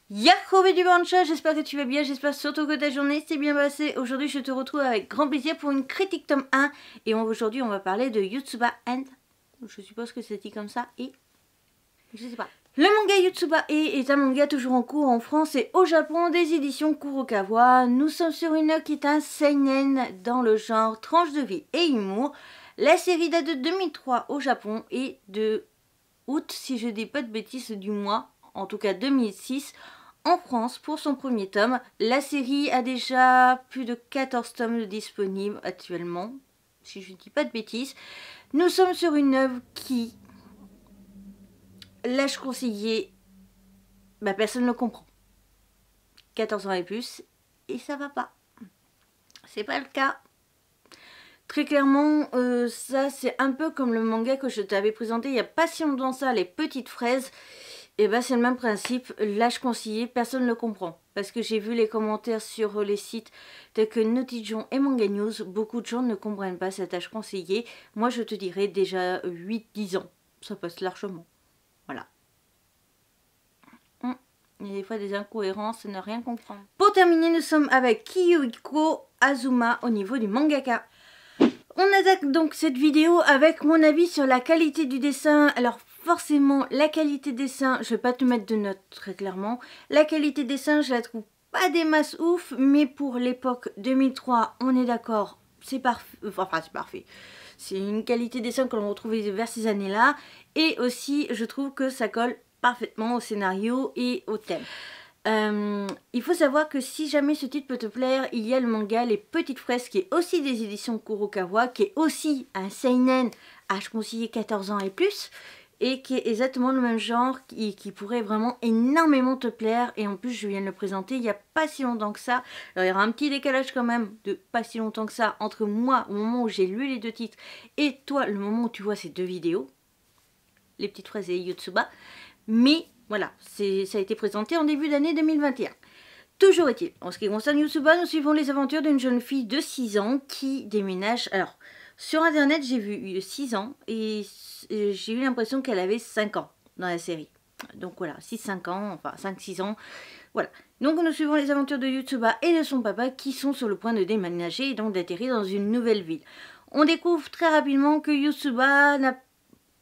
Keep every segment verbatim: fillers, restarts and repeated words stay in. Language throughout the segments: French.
Yahoo du Bancha, j'espère que tu vas bien, j'espère surtout que ta journée s'est bien passée. Aujourd'hui je te retrouve avec grand plaisir pour une critique tome un. Et aujourd'hui on va parler de Yotsuba and... Je suppose que c'est dit comme ça, et... Je sais pas. Le manga Yotsuba E est un manga toujours en cours en France et au Japon des éditions Kurokawa. Nous sommes sur une œuvre qui est un seinen dans le genre tranche de vie et humour. La série date de deux mille trois au Japon et de août, si je dis pas de bêtises, du mois, en tout cas deux mille six, en France pour son premier tome. La série a déjà plus de quatorze tomes disponibles actuellement, si je dis pas de bêtises. Nous sommes sur une œuvre qui... L'âge conseillé, bah personne ne le comprend. quatorze ans et plus, et ça va pas. C'est pas le cas. Très clairement, euh, ça c'est un peu comme le manga que je t'avais présenté il n'y a pas si longtemps ça, les petites fraises. Et bah c'est le même principe, l'âge conseillé, personne ne le comprend. Parce que j'ai vu les commentaires sur les sites tels que Notijon et Manga News, beaucoup de gens ne comprennent pas cet âge conseillé. Moi je te dirais déjà huit dix ans, ça passe largement. Voilà. Il y a des fois des incohérences, ne rien comprendre. Pour terminer, nous sommes avec Kiyohiko Azuma au niveau du mangaka. On attaque donc cette vidéo avec mon avis sur la qualité du dessin. Alors forcément, la qualité dessin, je vais pas te mettre de notes très clairement. La qualité dessin, je la trouve pas des masses ouf, mais pour l'époque deux mille trois, on est d'accord, c'est parfait. Enfin, c'est parfait. C'est une qualité dessin que l'on retrouve vers ces années-là. Et aussi, je trouve que ça colle parfaitement au scénario et au thème. Euh, il faut savoir que si jamais ce titre peut te plaire, il y a le manga Les Petites Fraises qui est aussi des éditions Kurokawa, qui est aussi un seinen âge conseillé quatorze ans et plus, et qui est exactement le même genre, qui, qui pourrait vraiment énormément te plaire. Et en plus je viens de le présenter il n'y a pas si longtemps que ça. Alors il y aura un petit décalage quand même de pas si longtemps que ça entre moi au moment où j'ai lu les deux titres et toi le moment où tu vois ces deux vidéos, Les Petites Fraises et Yotsuba. Mais voilà, ça a été présenté en début d'année deux mille vingt et un. Toujours est-il, en ce qui concerne Yotsuba, nous suivons les aventures d'une jeune fille de six ans qui déménage. Alors, sur internet, j'ai vu six ans et j'ai eu l'impression qu'elle avait cinq ans dans la série. Donc voilà, six cinq ans, enfin cinq six ans, voilà. Donc nous suivons les aventures de Yotsuba et de son papa qui sont sur le point de déménager et donc d'atterrir dans une nouvelle ville. On découvre très rapidement que Yotsuba n'a pas...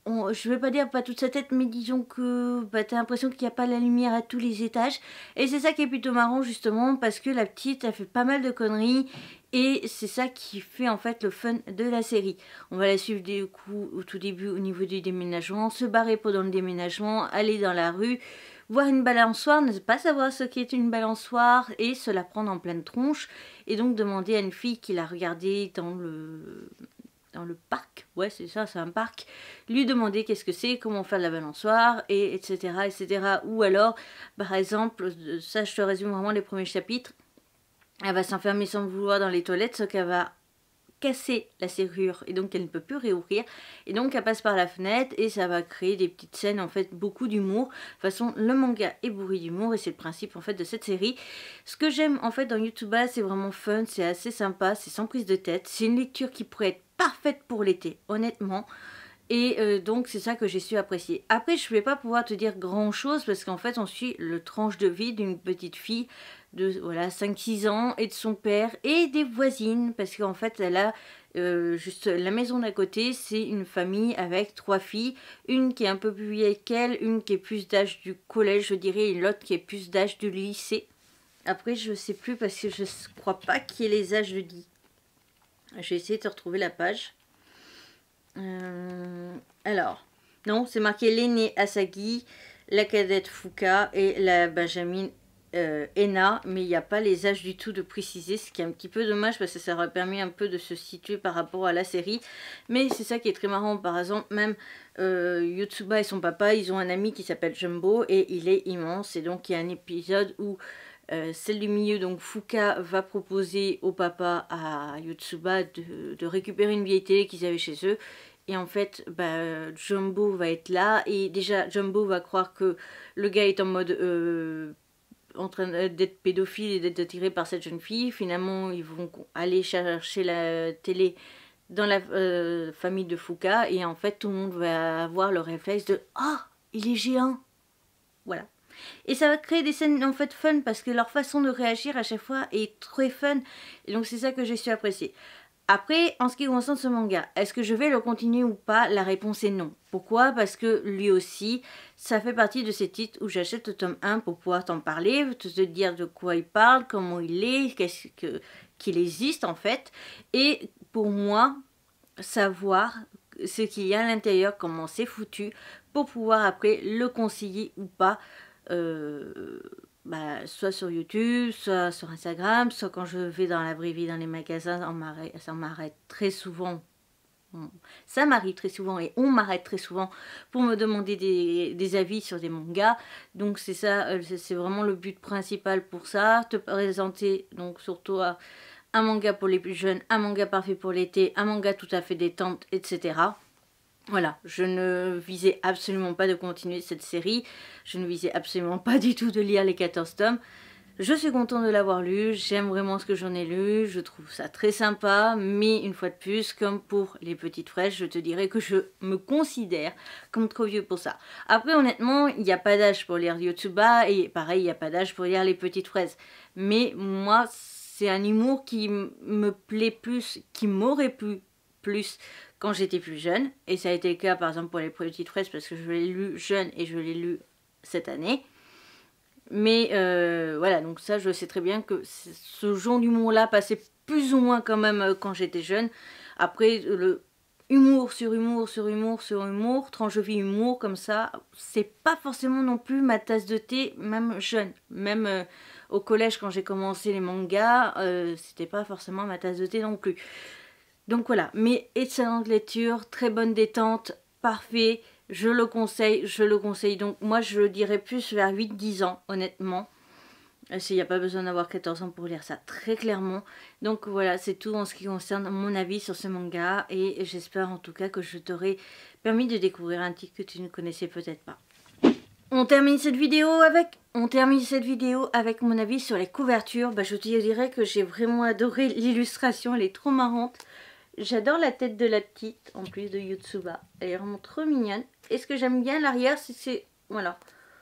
Je vais pas dire pas toute sa tête, mais disons que bah, t'as l'impression qu'il n'y a pas la lumière à tous les étages. Et c'est ça qui est plutôt marrant justement, parce que la petite a fait pas mal de conneries. Et c'est ça qui fait en fait le fun de la série. On va la suivre du coup au tout début au niveau du déménagement, se barrer pendant le déménagement, aller dans la rue, voir une balançoire, ne pas savoir ce qu'est une balançoire et se la prendre en pleine tronche. Et donc demander à une fille qui l'a regardée dans le... dans le parc, ouais c'est ça, c'est un parc, lui demander qu'est-ce que c'est, comment faire de la balançoire, et etc, etc. Ou alors, par exemple, ça je te résume vraiment les premiers chapitres, elle va s'enfermer sans le vouloir dans les toilettes, sauf qu'elle va casser la serrure, et donc elle ne peut plus réouvrir, et donc elle passe par la fenêtre, et ça va créer des petites scènes, en fait, beaucoup d'humour. De toute façon, le manga est bourré d'humour, et c'est le principe, en fait, de cette série. Ce que j'aime, en fait, dans Yotsuba, c'est vraiment fun, c'est assez sympa, c'est sans prise de tête, c'est une lecture qui pourrait être parfaite pour l'été, honnêtement. Et euh, donc c'est ça que j'ai su apprécier. Après je ne vais pas pouvoir te dire grand chose parce qu'en fait on suit le tranche de vie d'une petite fille de voilà cinq six ans et de son père et des voisines, parce qu'en fait elle a euh, juste la maison d'à côté, c'est une famille avec trois filles, une qui est un peu plus vieille qu'elle, une qui est plus d'âge du collège je dirais, et l'autre qui est plus d'âge du lycée. Après je sais plus parce que je crois pas qu'il y ait les âges de dit. Je vais essayer de te retrouver la page. Euh, alors, non, c'est marqué l'aînée Asagi, la cadette Fuka et la benjamine euh, Ena, mais il n'y a pas les âges du tout de préciser, ce qui est un petit peu dommage parce que ça aurait permis un peu de se situer par rapport à la série. Mais c'est ça qui est très marrant, par exemple, même euh, Yotsuba et son papa, ils ont un ami qui s'appelle Jumbo et il est immense, et donc il y a un épisode où Euh, celle du milieu, donc Fuka, va proposer au papa à Yotsuba de, de récupérer une vieille télé qu'ils avaient chez eux. Et en fait, bah, Jumbo va être là. Et déjà, Jumbo va croire que le gars est en mode euh, en train d'être pédophile et d'être attiré par cette jeune fille. Finalement, ils vont aller chercher la télé dans la euh, famille de Fuka. Et en fait, tout le monde va avoir le réflexe de « Ah, il est géant !» Voilà. Et ça va créer des scènes en fait fun parce que leur façon de réagir à chaque fois est très fun. Et donc c'est ça que j'ai su apprécier. Après, en ce qui concerne ce manga, est-ce que je vais le continuer ou pas? La réponse est non. Pourquoi? Parce que lui aussi, ça fait partie de ces titres où j'achète le tome un pour pouvoir t'en parler, te dire de quoi il parle, comment il est, qu'est-ce que qu'il existe en fait. Et pour moi, savoir ce qu'il y a à l'intérieur, comment c'est foutu, pour pouvoir après le conseiller ou pas. Euh, Bah, soit sur YouTube, soit sur Instagram, soit quand je vais dans la vraie vie, dans les magasins, ça m'arrête très souvent. Ça m'arrive très souvent et on m'arrête très souvent pour me demander des, des avis sur des mangas. Donc c'est ça, c'est vraiment le but principal pour ça, te présenter donc surtout un manga pour les plus jeunes, un manga parfait pour l'été, un manga tout à fait détente, et cetera. Voilà, je ne visais absolument pas de continuer cette série, je ne visais absolument pas du tout de lire les quatorze tomes. Je suis contente de l'avoir lu, j'aime vraiment ce que j'en ai lu, je trouve ça très sympa, mais une fois de plus, comme pour les petites fraîches, je te dirais que je me considère comme trop vieux pour ça. Après, honnêtement, il n'y a pas d'âge pour lire Yotsuba, et pareil, il n'y a pas d'âge pour lire les petites fraises. Mais moi, c'est un humour qui me plaît plus, qui m'aurait plu plus quand j'étais plus jeune, et ça a été le cas par exemple pour les petites fraises parce que je l'ai lu jeune et je l'ai lu cette année. Mais euh, voilà, donc ça je sais très bien que ce genre d'humour là passait plus ou moins quand même quand j'étais jeune. Après le humour sur humour sur humour sur humour, tranche de vie humour comme ça, c'est pas forcément non plus ma tasse de thé, même jeune. Même euh, au collège quand j'ai commencé les mangas, euh, c'était pas forcément ma tasse de thé non plus. Donc voilà, mais excellente lecture, très bonne détente, parfait, je le conseille, je le conseille. Donc moi je le dirais plus vers huit dix ans, honnêtement. Il n'y a pas besoin d'avoir quatorze ans pour lire ça, très clairement. Donc voilà, c'est tout en ce qui concerne mon avis sur ce manga. Et j'espère en tout cas que je t'aurai permis de découvrir un titre que tu ne connaissais peut-être pas. On termine cette vidéo avec, on termine cette vidéo avec mon avis sur les couvertures. Bah, je te dirais que j'ai vraiment adoré l'illustration, elle est trop marrante. J'adore la tête de la petite, en plus de Yotsuba. Elle est vraiment trop mignonne. Et ce que j'aime bien l'arrière, c'est c'est voilà,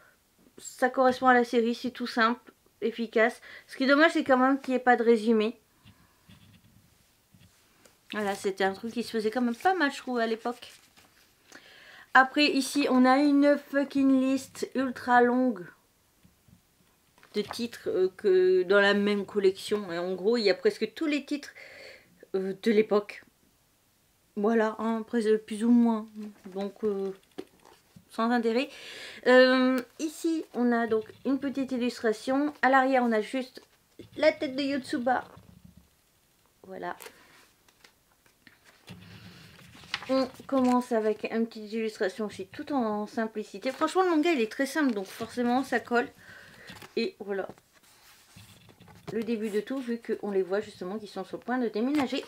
ça correspond à la série, c'est tout simple, efficace. Ce qui est dommage, c'est quand même qu'il n'y ait pas de résumé. Voilà, c'était un truc qui se faisait quand même pas mal, je trouve, à l'époque. Après, ici, on a une fucking liste ultra longue de titres euh, que dans la même collection. Et en gros, il y a presque tous les titres euh, de l'époque. Voilà, hein, plus ou moins. Donc, euh, sans intérêt. Euh, ici, on a donc une petite illustration. À l'arrière, on a juste la tête de Yotsuba. Voilà. On commence avec une petite illustration aussi, tout en simplicité. Franchement, le manga, il est très simple, donc forcément, ça colle. Et voilà. Le début de tout, vu qu'on les voit justement qui sont sur le point de déménager.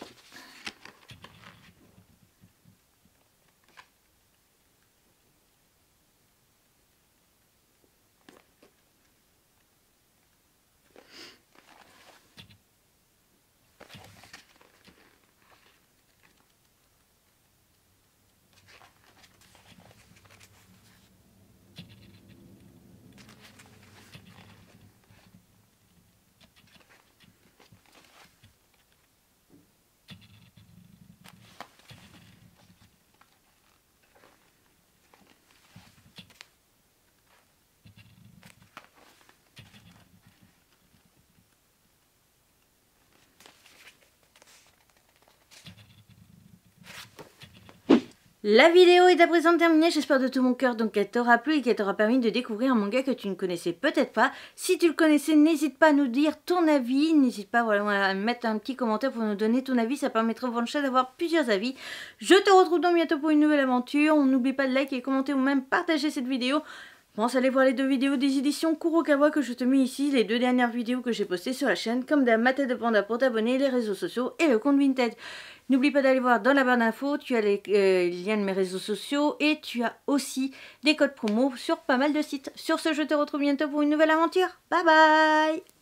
La vidéo est à présent terminée, j'espère de tout mon cœur donc qu'elle t'aura plu et qu'elle t'aura permis de découvrir un manga que tu ne connaissais peut-être pas. Si tu le connaissais, n'hésite pas à nous dire ton avis, n'hésite pas voilà, à mettre un petit commentaire pour nous donner ton avis, ça permettra au Vansha d'avoir plusieurs avis. Je te retrouve donc bientôt pour une nouvelle aventure, n'oublie pas de liker et commenter ou même partager cette vidéo. Pense à aller voir les deux vidéos des éditions Kurokawa que je te mets ici, les deux dernières vidéos que j'ai postées sur la chaîne, comme d'hab ma tête de panda pour t'abonner, les réseaux sociaux et le compte Vinted. N'oublie pas d'aller voir dans la barre d'infos, tu as les euh, liens de mes réseaux sociaux et tu as aussi des codes promo sur pas mal de sites. Sur ce, je te retrouve bientôt pour une nouvelle aventure. Bye bye!